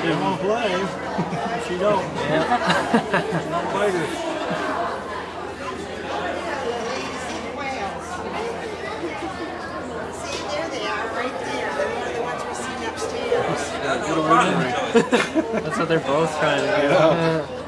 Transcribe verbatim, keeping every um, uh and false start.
She won't play. She don't. Yeah. Not fighters. See, there they are, right there. They're one of the ones we seen upstairs. That's what they're both trying to do. Yeah.